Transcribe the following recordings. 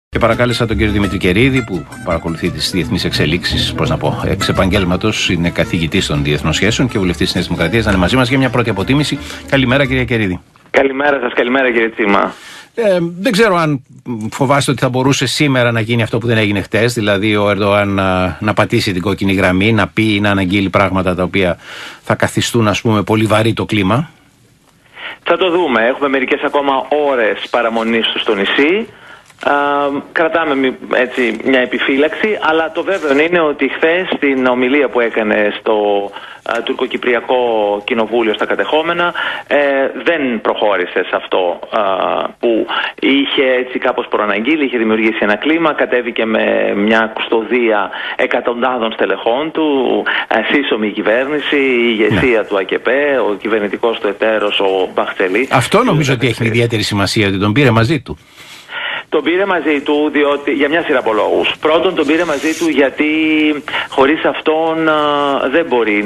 Και παρακάλεσα τον κύριο Δημήτρη Κερίδη, που παρακολουθεί τις διεθνείς εξελίξεις, εξ επαγγέλματος, είναι καθηγητής των διεθνών σχέσεων και βουλευτής της Νέας Δημοκρατίας, να είναι μαζί μας για μια πρώτη αποτίμηση. Καλημέρα, κύριε Κερίδη. Καλημέρα σας, καλημέρα κύριε Τσίμα. Δεν ξέρω αν φοβάστε ότι θα μπορούσε σήμερα να γίνει αυτό που δεν έγινε χτες, δηλαδή ο Ερντογάν να πατήσει την κόκκινη γραμμή, να πει ή να αναγγείλει πράγματα τα οποία θα καθιστούν, ας πούμε, πολύ βαρύ το κλίμα. Θα το δούμε. Έχουμε μερικές ακόμα ώρες παραμονής του στο νησί. Κρατάμε έτσι μια επιφύλαξη, αλλά το βέβαιο είναι ότι χθες στην ομιλία που έκανε στο τουρκοκυπριακό κοινοβούλιο στα κατεχόμενα δεν προχώρησε σε αυτό που είχε έτσι κάπως προαναγγείλει, είχε δημιουργήσει ένα κλίμα, κατέβηκε με μια κουστοδία εκατοντάδων στελεχών του, σύσσωμη κυβέρνηση, η ηγεσία του ΑΚΠ, ο κυβερνητικός του εταίρος ο Μπαχτσελή. Αυτό νομίζω ότι έχει ιδιαίτερη σημασία, ότι τον πήρε μαζί του. Τον πήρε μαζί του για μια σειρά από λόγους. Πρώτον, τον πήρε μαζί του γιατί χωρίς αυτόν δεν μπορεί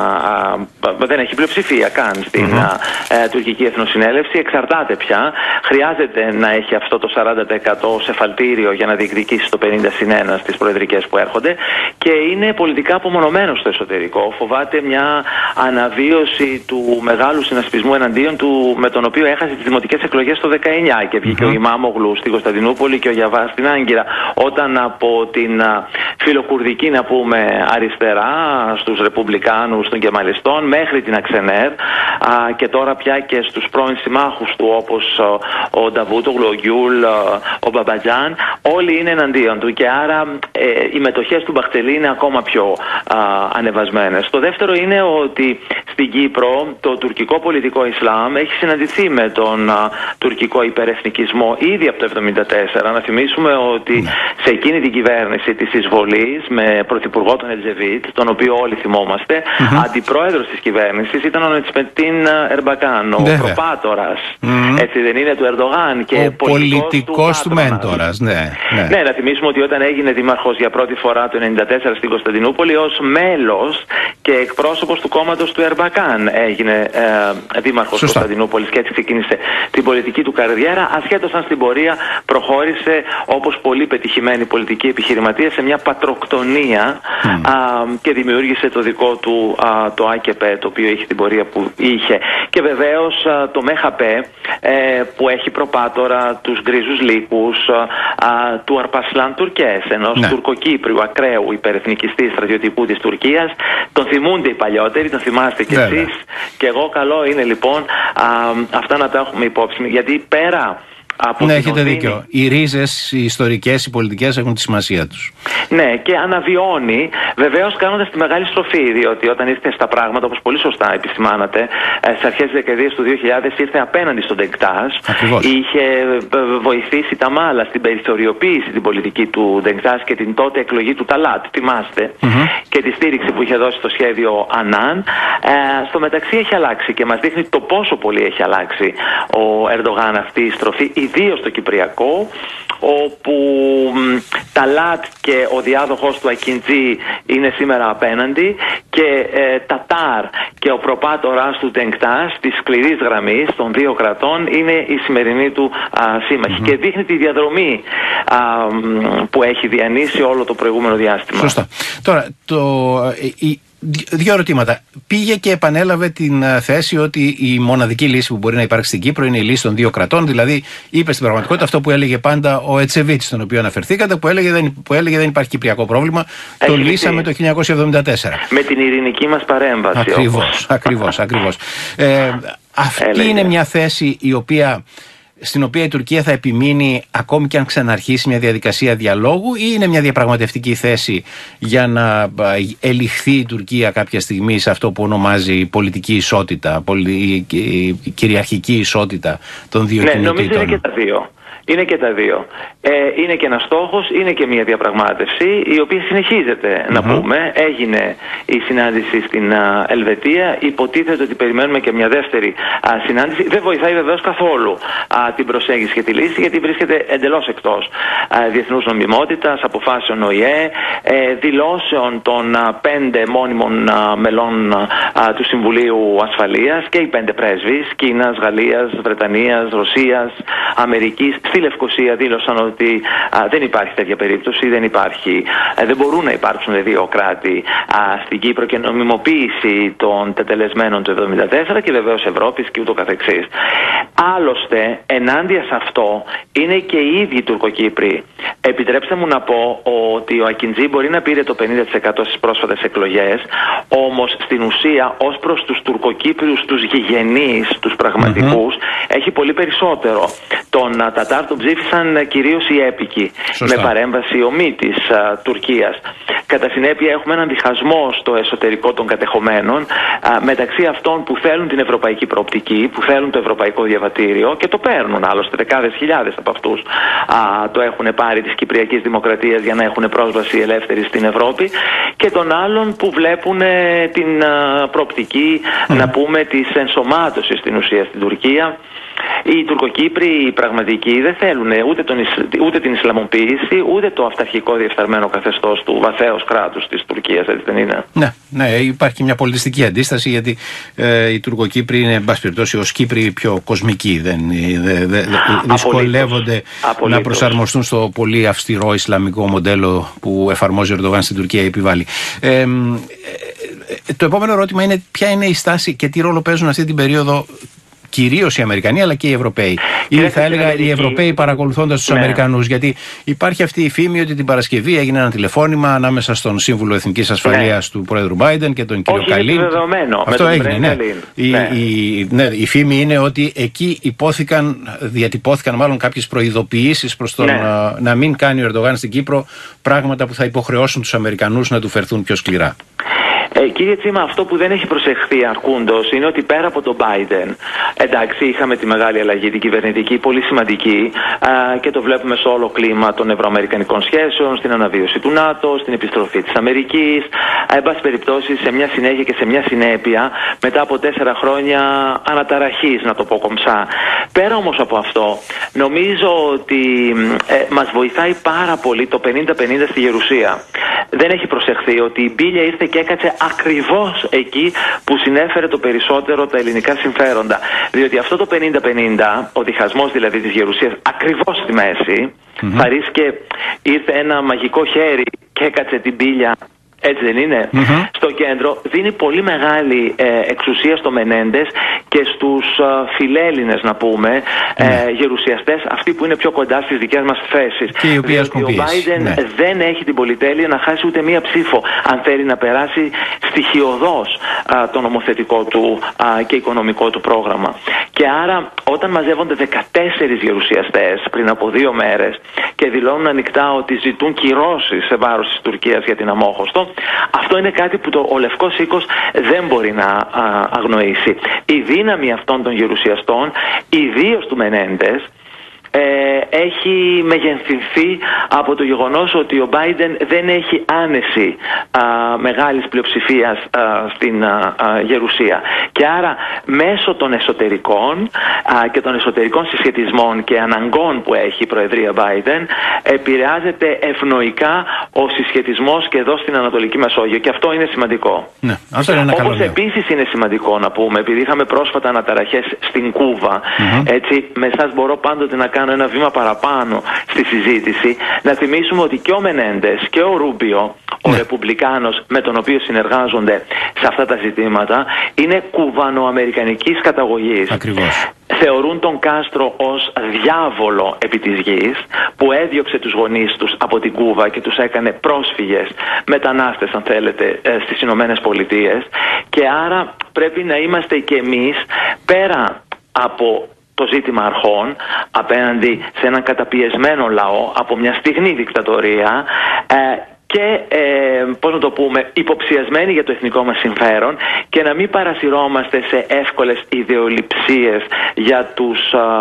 δεν έχει πλειοψηφία καν στην τουρκική εθνοσυνέλευση. Εξαρτάται πια. Χρειάζεται να έχει αυτό το 40% σε εφαλτήριο για να διεκδικήσει το 50-1 στις προεδρικές που έρχονται. Και είναι πολιτικά απομονωμένος στο εσωτερικό. Φοβάται μια αναβίωση του μεγάλου συνασπισμού εναντίον του, με τον οποίο έχασε τις δημοτικές εκλογές το 19 και βγήκε ο Ιμάμογλου στην Κωνσταντινούπολη και ο Γιαβά στην Άγκυρα. Όταν από την φιλοκουρδική, να πούμε, αριστερά, στους ρεπουμπλικάνους των Κεμαλιστών, μέχρι την Αξενέρ και τώρα πια και στους πρώην συμμάχους του, όπως ο Νταβούτογλου, ο Γκιούλ, ο Μπαμπατζάν, όλοι είναι εναντίον του και άρα οι μετοχές του Μπαχτσελή είναι ακόμα πιο ανεβασμένες. Το δεύτερο είναι ότι στην Κύπρο το τουρκικό πολιτικό Ισλάμ έχει συναντηθεί με τον τουρκικό υπερεθνικισμό ήδη από το 1974. Να θυμίσουμε ότι σε εκείνη την κυβέρνηση της εισβολής με πρωθυπουργό τον Ελτζεβίτ, τον οποίο όλοι θυμόμαστε, αντιπρόεδρος της κυβέρνησης ήταν ο Νετσμετίν Ερμπακάν, ο προπάτορας, έτσι δεν είναι, του Ερντογάν και ο πολιτικός του μέντορας. Ναι, να θυμίσουμε ότι όταν έγινε δήμαρχος για πρώτη φορά το 1994 στην Κωνσταντινούπολη, ως μέλος και εκπρόσωπος του κόμματος του Ερμπακάν έγινε δήμαρχος της Κωνσταντινούπολης και έτσι ξεκίνησε την πολιτική του καριέρα, ασχέτως αν στην πορεία προχώρησε, όπως πολύ πετυχημένοι πολιτικοί επιχειρηματίες, σε μια πατροκτονία και δημιούργησε το δικό του το ΑΚΠ, το οποίο είχε την πορεία που είχε. Και βεβαίως το ΜΕΧΑΠ που έχει προπάτορα τους γκρίζους λύκους του Αρπασλάν Τουρκές, ενός τουρκοκύπριου ακραίου υπερεθνικιστή στρατιωτικού της Τουρκίας. Τον θυμούνται οι παλιότεροι, τον θυμάστε κι εσείς και εγώ. Καλό είναι λοιπόν αυτά να τα έχουμε υπόψη, γιατί πέρα από έχετε δίκιο. Οι ρίζες, οι ιστορικές, οι πολιτικές έχουν τη σημασία τους. Ναι, και αναβιώνει, βεβαίως κάνοντας τη μεγάλη στροφή, διότι όταν ήρθε στα πράγματα, όπως πολύ σωστά επισημάνατε, στις αρχές της δεκαετίας του 2000 ήρθε απέναντι στον Ντεγκτάζ. Είχε βοηθήσει τα μάλα στην περιθωριοποίηση την πολιτική του Ντεγκτάζ και την τότε εκλογή του Ταλάτ, θυμάστε, και τη στήριξη που είχε δώσει στο σχέδιο Ανάν. Στο μεταξύ έχει αλλάξει και μας δείχνει το πόσο πολύ έχει αλλάξει ο Ερντογάν αυτή η στροφή, ιδίως στο Κυπριακό, όπου Ταλάτ και ο διάδοχος του Ακιντζή είναι σήμερα απέναντι και Τατάρ και ο προπάτορας του Ντεγκτάζ της σκληρής γραμμής των δύο κρατών είναι η σημερινή του σύμμαχη και δείχνει τη διαδρομή που έχει διανύσει όλο το προηγούμενο διάστημα. Σωστά. Τώρα, δύο ερωτήματα. Πήγε και επανέλαβε την θέση ότι η μοναδική λύση που μπορεί να υπάρξει στην Κύπρο είναι η λύση των δύο κρατών. Δηλαδή, είπε στην πραγματικότητα αυτό που έλεγε πάντα ο Ετσεβίτ, στον οποίο αναφερθήκατε, που έλεγε δεν υπάρχει κυπριακό πρόβλημα. Το λύσαμε το 1974. Με την ειρηνική μας παρέμβαση. Ακριβώς. Αυτή είναι μια θέση στην οποία η Τουρκία θα επιμείνει ακόμη και αν ξαναρχίσει μια διαδικασία διαλόγου, ή είναι μια διαπραγματευτική θέση για να ελιχθεί η Τουρκία κάποια στιγμή σε αυτό που ονομάζει πολιτική ισότητα, κυριαρχική ισότητα των δύο κοινοτήτων? Νομίζω είναι και τα δύο. Είναι και τα δύο. Είναι και ένας στόχος, είναι και μια διαπραγμάτευση η οποία συνεχίζεται, να πούμε. Έγινε η συνάντηση στην Ελβετία. Υποτίθεται ότι περιμένουμε και μια δεύτερη συνάντηση. Δεν βοηθάει βεβαίως καθόλου την προσέγγιση και τη λύση, γιατί βρίσκεται εντελώς εκτός διεθνούς νομιμότητας, αποφάσεων ΟΗΕ, δηλώσεων των 5 μόνιμων μελών του Συμβουλίου Ασφαλείας και οι 5 πρέσβεις Κίνας, Γαλλίας, Βρετανίας, Ρωσίας, Αμερικής. στη Λευκοσία δήλωσαν ότι δεν υπάρχει τέτοια περίπτωση, δεν μπορούν να υπάρξουν δύο κράτη στην Κύπρο και νομιμοποίηση των τετελεσμένων του 1974 και βεβαίως Ευρώπης και ούτω καθεξής. Άλλωστε, ενάντια σε αυτό είναι και οι ίδιοι Τουρκοκύπροι. Επιτρέψτε μου να πω ότι ο Ακιντζή μπορεί να πήρε το 50% στις πρόσφατες εκλογές, όμως στην ουσία ως προς τους Τουρκοκύπριους, τους γηγενείς, τους πραγματικούς, έχει πολύ περισσότερο. Τον Τατάρ τον ψήφισαν κυρίως οι έπικοι, με παρέμβαση ομή της Τουρκίας. Κατά συνέπεια έχουμε έναν διχασμό στο εσωτερικό των κατεχομένων μεταξύ αυτών που θέλουν την ευρωπαϊκή προοπτική, που θέλουν το ευρωπαϊκό διαβατήριο και το παίρνουν, άλλωστε δεκάδες χιλιάδες από αυτούς το έχουν πάρει της Κυπριακής Δημοκρατίας για να έχουν πρόσβαση ελεύθερη στην Ευρώπη, και των άλλων που βλέπουν την προοπτική να πούμε της ενσωμάτωσης στην ουσία στην Τουρκία. Οι Τουρκοκύπροι, οι πραγματικοί, δεν θέλουν ούτε την Ισλαμοποίηση, ούτε το αυταρχικό διεφθαρμένο καθεστώς του βαθέως κράτους της Τουρκίας, έτσι δεν είναι? Ναι, υπάρχει μια πολιτιστική αντίσταση, γιατί οι Τουρκοκύπροι είναι, εν πάση περιπτώσει, ως Κύπροι πιο κοσμικοί. Δυσκολεύονται να προσαρμοστούν στο πολύ αυστηρό ισλαμικό μοντέλο που εφαρμόζει ο Ερντογάν στην Τουρκία ή επιβάλλει. Το επόμενο ερώτημα είναι ποια είναι η στάση και τι ρόλο παίζουν αυτή την περίοδο κυρίως οι Αμερικανοί αλλά και οι Ευρωπαίοι. Ή θα έλεγα οι Ευρωπαίοι παρακολουθώντας τους Αμερικανούς. Γιατί υπάρχει αυτή η φήμη ότι την Παρασκευή έγινε ένα τηλεφώνημα ανάμεσα στον Σύμβουλο Εθνικής Ασφαλείας του Πρόεδρου Μπάιντεν και τον κύριο Καλίν. Αυτό έγινε, η φήμη είναι ότι εκεί διατυπώθηκαν μάλλον κάποιες προειδοποιήσεις προς τον να μην κάνει ο Ερντογάν στην Κύπρο πράγματα που θα υποχρεώσουν τους Αμερικανούς να του φερθούν πιο σκληρά. Κύριε Τσίμα, αυτό που δεν έχει προσεχθεί αρκούντος είναι ότι πέρα από τον Biden, εντάξει, είχαμε τη μεγάλη αλλαγή την κυβερνητική, πολύ σημαντική, και το βλέπουμε σε όλο κλίμα των ευρωαμερικανικών σχέσεων, στην αναβίωση του ΝΑΤΟ, στην επιστροφή της Αμερικής, εν πάση περιπτώσει σε μια συνέχεια και σε μια συνέπεια μετά από 4 χρόνια αναταραχής, να το πω κομψά. Πέρα όμως από αυτό, νομίζω ότι μας βοηθάει πάρα πολύ το 50-50 στη Γερουσία. Δεν έχει προσεχθεί ότι η μπίλια ήρθε και έκατσε ακριβώς εκεί που συνέφερε το περισσότερο τα ελληνικά συμφέροντα. Διότι αυτό το 50-50, ο διχασμός δηλαδή της Γερουσίας, ακριβώς στη μέση, παρήσκε, ήρθε ένα μαγικό χέρι και έκατσε την μπίλια. Έτσι δεν είναι? Στο κέντρο δίνει πολύ μεγάλη εξουσία στο Μενέντες και στους φιλέλληνες, να πούμε, γερουσιαστές, αυτοί που είναι πιο κοντά στις δικές μας θέσεις. Διότι ο Biden δεν έχει την πολυτέλεια να χάσει ούτε μία ψήφο αν θέλει να περάσει στοιχειωδώς το νομοθετικό του και οικονομικό του πρόγραμμα. Και άρα όταν μαζεύονται 14 γερουσιαστές πριν από 2 μέρες και δηλώνουν ανοιχτά ότι ζητούν κυρώσεις σε βάρος της Τουρκίας για την αμόχωστο, αυτό είναι κάτι που ο Λευκός Οίκος δεν μπορεί να αγνοήσει. Η δύναμη αυτών των γερουσιαστών, ιδίως του Μενέντες, έχει μεγενθυνθεί από το γεγονός ότι ο Biden δεν έχει άνεση μεγάλης πλειοψηφίας στην Γερουσία. Και άρα μέσω των εσωτερικών και των εσωτερικών συσχετισμών και αναγκών που έχει η Προεδρία Biden, επηρεάζεται ευνοϊκά ο συσχετισμός και εδώ στην Ανατολική Μεσόγειο. Και αυτό είναι σημαντικό. Ναι, αυτό είναι ένα καλό Όπως επίσης είναι σημαντικό να πούμε, επειδή είχαμε πρόσφατα αναταραχές στην Κούβα, έτσι, με εσάς μπορώ πάντοτε να κάνω ένα βήμα παραπάνω στη συζήτηση, να θυμίσουμε ότι και ο Μενέντες και ο Ρούμπιο, ο Ρεπουμπλικάνος με τον οποίο συνεργάζονται σε αυτά τα ζητήματα, είναι κουβανοαμερικανικής καταγωγής. Ακριβώς. Θεωρούν τον Κάστρο ως διάβολο επί της γης, που έδιωξε τους γονείς τους από την Κούβα και τους έκανε πρόσφυγες, μετανάστες αν θέλετε, στις Ηνωμένες Πολιτείες. Και άρα πρέπει να είμαστε και εμείς, πέρα από το ζήτημα αρχών, απέναντι σε έναν καταπιεσμένο λαό από μια στιγνή δικτατορία, και πώς να το πούμε, υποψιασμένοι για το εθνικό μας συμφέρον, και να μην παρασυρώμαστε σε εύκολες ιδεολειψίες για τους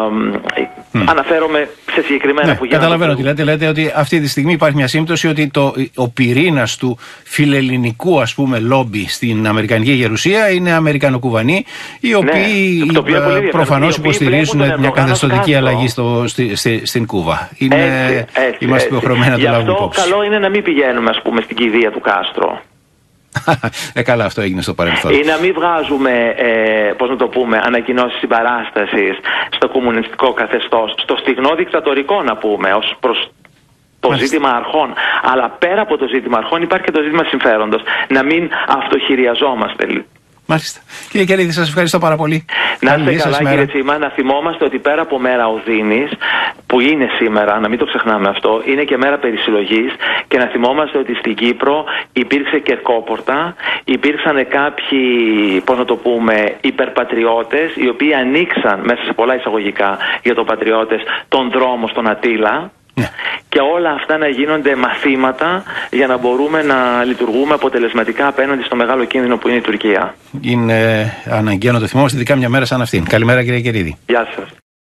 αναφέρομαι σε συγκεκριμένα που γίνονται. Καταλαβαίνω τι λέτε. Λέτε ότι αυτή τη στιγμή υπάρχει μια σύμπτωση ότι ο πυρήνας του φιλελληνικού, ας πούμε, λόμπι στην Αμερικανική Γερουσία είναι Αμερικανοκουβανοί, οι οποίοι προφανώς υποστηρίζουν μια καθεστωτική αλλαγή στην Κούβα. Είμαστε υποχρεωμένοι να το λάβουμε υπόψη. Γι' αυτό καλό είναι να μην πηγαίνουμε, ας πούμε, στην κηδεία του Κάστρο. Καλά, αυτό έγινε στο παρελθόν. Ή να μην βγάζουμε, πώς να το πούμε, ανακοινώσεις συμπαράστασης στο κομμουνιστικό καθεστώς, στο στιγνό δικτατορικό να πούμε, ως προς το ζήτημα αρχών. Αλλά πέρα από το ζήτημα αρχών υπάρχει και το ζήτημα συμφέροντος. Να μην αυτοχειριαζόμαστε. Μάλιστα. Κύριε Κερίδη, σας ευχαριστώ πάρα πολύ. Να είστε καλά, κύριε Τσίμα. Να θυμόμαστε ότι πέρα από μέρα Οδύνης, που είναι σήμερα, να μην το ξεχνάμε αυτό, είναι και μέρα περισυλλογής, και να θυμόμαστε ότι στην Κύπρο υπήρξε κερκόπορτα, υπήρξαν κάποιοι, πώς να το πούμε, υπερπατριώτες, οι οποίοι ανοίξαν, μέσα σε πολλά εισαγωγικά για το πατριώτες, τον δρόμο στον Αττήλα. Ναι. Και όλα αυτά να γίνονται μαθήματα για να μπορούμε να λειτουργούμε αποτελεσματικά απέναντι στο μεγάλο κίνδυνο που είναι η Τουρκία. Είναι αναγκαίο να το θυμόμαστε, ειδικά μια μέρα σαν αυτήν. Καλημέρα, κύριε Κερίδη. Γεια σας.